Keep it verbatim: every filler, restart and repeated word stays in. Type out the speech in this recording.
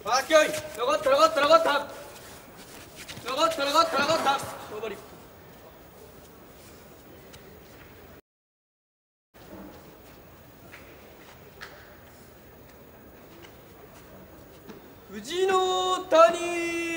わきょい、残った残った残った残った残った残った大張り。藤の谷。